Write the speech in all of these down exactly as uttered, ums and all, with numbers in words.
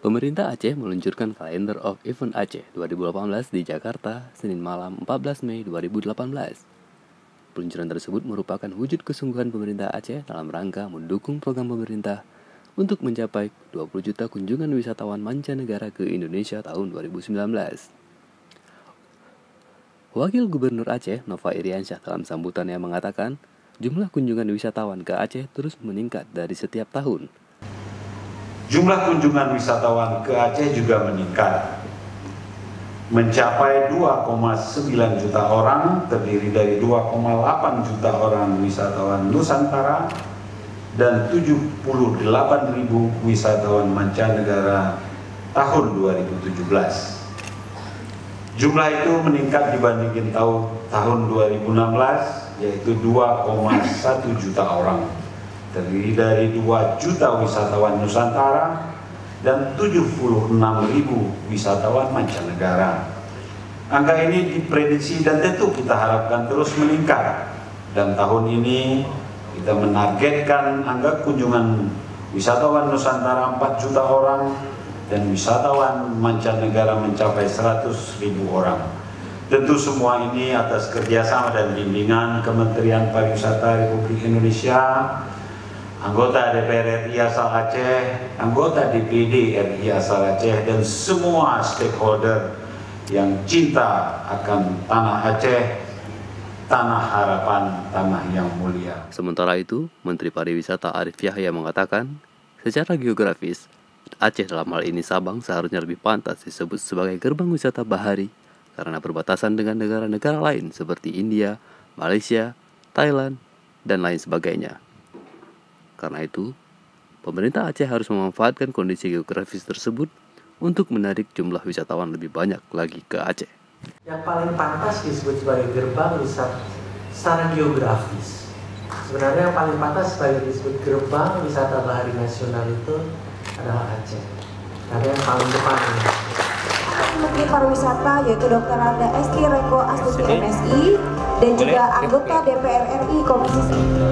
Pemerintah Aceh meluncurkan Calendar of Event Aceh dua ribu delapan belas di Jakarta, Senin malam empat belas Mei dua ribu delapan belas. Peluncuran tersebut merupakan wujud kesungguhan pemerintah Aceh dalam rangka mendukung program pemerintah untuk mencapai dua puluh juta kunjungan wisatawan mancanegara ke Indonesia tahun dua ribu sembilan belas. Wakil Gubernur Aceh, Nova Iriansyah, dalam sambutannya mengatakan, jumlah kunjungan wisatawan ke Aceh terus meningkat dari setiap tahun. Jumlah kunjungan wisatawan ke Aceh juga meningkat, mencapai dua koma sembilan juta orang, terdiri dari dua koma delapan juta orang wisatawan Nusantara dan tujuh puluh delapan ribu wisatawan mancanegara tahun dua ribu tujuh belas. Jumlah itu meningkat dibandingin tahun, tahun dua ribu enam belas, yaitu dua koma satu juta orang, terdiri dari dua juta wisatawan Nusantara dan tujuh puluh enam ribu wisatawan mancanegara. Angka ini diprediksi dan tentu kita harapkan terus meningkat. Dan tahun ini kita menargetkan angka kunjungan wisatawan Nusantara empat juta orang dan wisatawan mancanegara mencapai seratus ribu orang. Tentu semua ini atas kerjasama dan bimbingan Kementerian Pariwisata Republik Indonesia, anggota D P R R I asal Aceh, anggota D P D R I asal Aceh, dan semua stakeholder yang cinta akan tanah Aceh, tanah harapan, tanah yang mulia. Sementara itu, Menteri Pariwisata Arief Yahya mengatakan, secara geografis, Aceh dalam hal ini Sabang seharusnya lebih pantas disebut sebagai gerbang wisata bahari karena berbatasan dengan negara-negara lain seperti India, Malaysia, Thailand, dan lain sebagainya. Karena itu, pemerintah Aceh harus memanfaatkan kondisi geografis tersebut untuk menarik jumlah wisatawan lebih banyak lagi ke Aceh. Yang paling pantas disebut sebagai gerbang wisata secara geografis. Sebenarnya yang paling pantas sebagai disebut gerbang wisata bahari nasional itu adalah Aceh. Karena yang paling depan ini. Menteri Pariwisata yaitu Doktor Randa Esti Reko Astuti M Si dan juga anggota D P R R I Komisi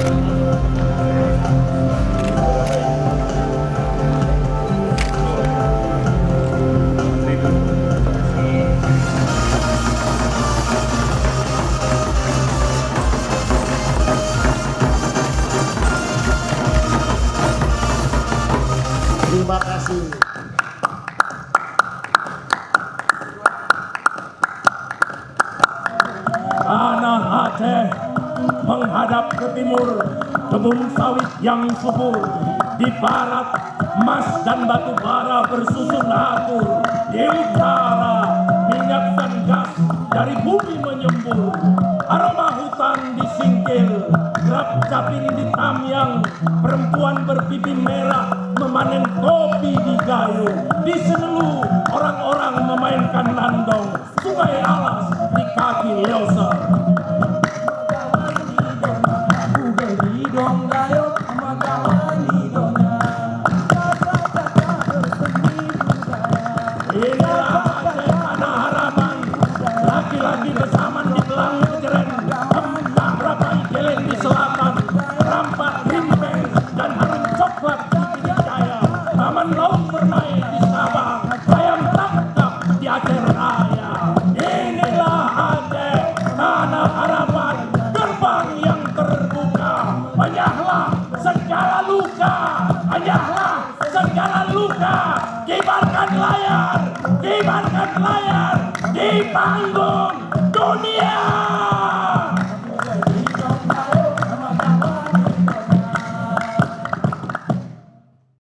Terima kasih. Tanah Aceh menghadap ke timur, kebun sawit yang subur. Di barat, emas dan batu bara bersusun atur. Di utara, minyak dan gas dari bumi menyembur. Aroma hutan disingkil, gerap caping di Tamyang. Perempuan berpipi merah memanen kopi di Gayo. Di Senelu, orang-orang memainkan landong. Sungai Alas di kaki Loser. Inilah Aceh tanah harapan. Laki-laki besaman di belang ngejeren. Kembang rapai geleng di selatan. Rampak rimpeng dan harum coklat di Pidijaya. Taman laut bermain di Sabang. Ayam tangkap di Aceh Raya. Inilah Aceh tanah harapan. Gerbang yang terbuka. Pecahlah segala luka. Pecahlah segala luka. Kibarkan layar. Kibarkan layar di panggung dunia.